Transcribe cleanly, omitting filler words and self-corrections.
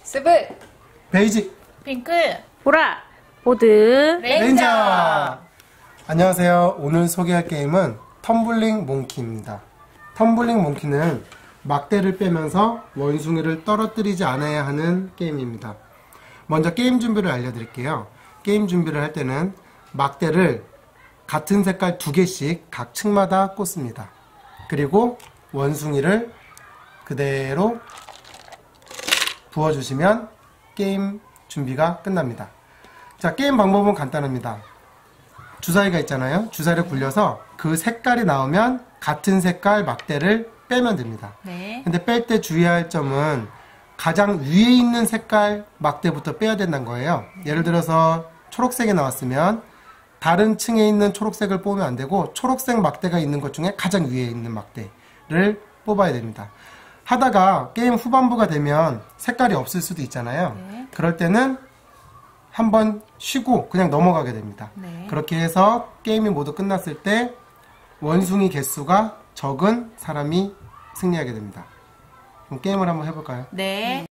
스브, 베이지, 핑크, 보라, 보드, 레인저. 안녕하세요. 오늘 소개할 게임은 텀블링 몽키입니다. 텀블링 몽키는 막대를 빼면서 원숭이를 떨어뜨리지 않아야 하는 게임입니다. 먼저 게임 준비를 알려드릴게요. 게임 준비를 할 때는 막대를 같은 색깔 2개씩 각 층마다 꽂습니다. 그리고 원숭이를 그대로 부어주시면 게임 준비가 끝납니다. 자, 게임 방법은 간단합니다. 주사위가 있잖아요. 주사위를 굴려서 그 색깔이 나오면 같은 색깔 막대를 빼면 됩니다. 네. 근데 뺄 때 주의할 점은 가장 위에 있는 색깔 막대부터 빼야 된다는 거예요. 예를 들어서 초록색이 나왔으면 다른 층에 있는 초록색을 뽑으면 안 되고 초록색 막대가 있는 것 중에 가장 위에 있는 막대를 뽑아야 됩니다. 하다가 게임 후반부가 되면 색깔이 없을 수도 있잖아요. 네. 그럴 때는 한번 쉬고 그냥 넘어가게 됩니다. 네. 그렇게 해서 게임이 모두 끝났을 때 원숭이 개수가 적은 사람이 승리하게 됩니다. 그럼 게임을 한번 해볼까요? 네.